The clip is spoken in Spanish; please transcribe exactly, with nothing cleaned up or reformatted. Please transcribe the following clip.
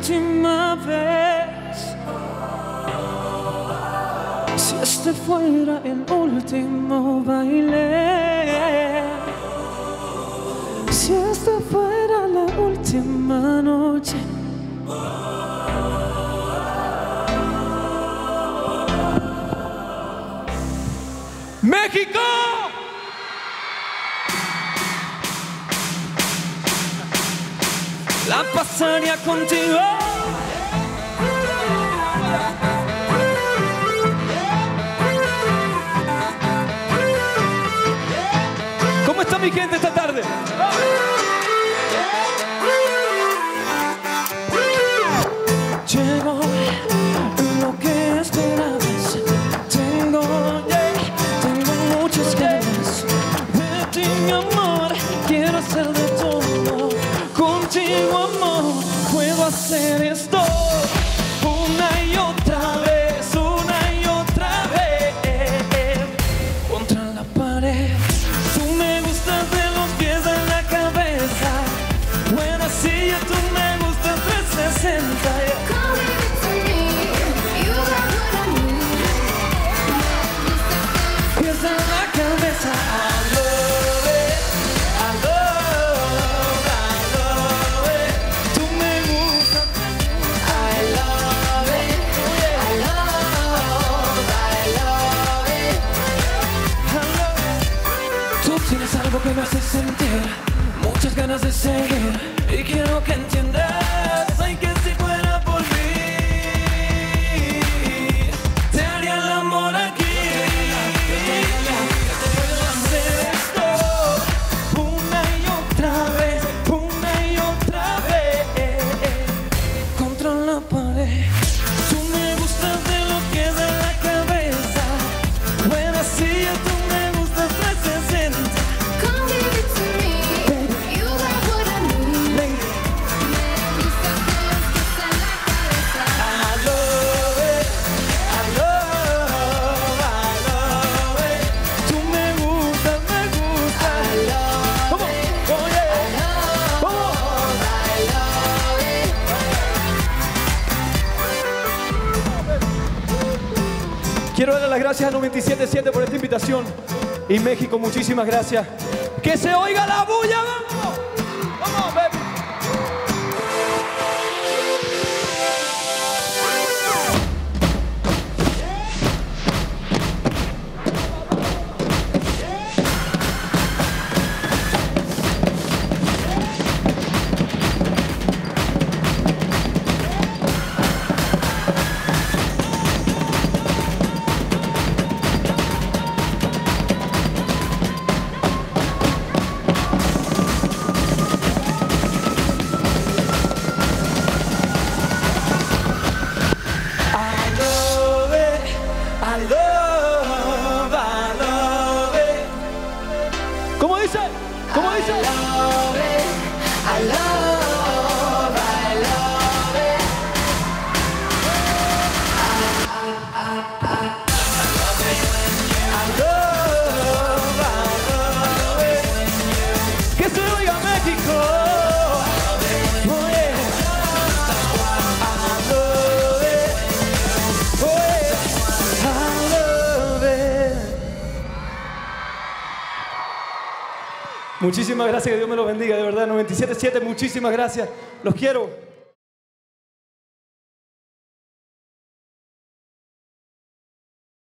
última vez. Si este fuera el último baile, si esta fuera la última noche, ¡México! la pasaría contigo. ¿Cómo está mi gente esta tarde? Llegó lo que esperabas. Tengo, yeah, tengo muchas ganas de ti, mi amor. Quiero hacer de todo contigo, amor. Puedo hacer esto una y otra vez, una y otra vez. Contra la pared, tú me gustas de los pies a la cabeza. Buena silla, tú me gustas trescientos sesenta. Tienes algo que me hace sentir muchas ganas de seguir, y quiero que entiendas, ay, que si fuera por mí te haría el amor aquí. Puedo hacer esto una y otra vez, una y otra vez. Contra la pared, tú me gustas de los pies a la cabeza. Buena silla, tú me gustas trescientos sesenta. Quiero darle las gracias a noventa y siete punto siete por esta invitación. Y México, muchísimas gracias. ¡Que se oiga la bulla! ¡Vamos! ¡Vamos, baby! ¿Cómo dice? ¿Cómo dice? I love it, I love, I love it. I, I, I, I love it when you, I love, I love it. ¡Que se oiga México! Oh yeah. I love it. Oh yeah. I love it. Muchísimas gracias, que Dios me los bendiga, de verdad. noventa y siete punto siete, muchísimas gracias. Los quiero.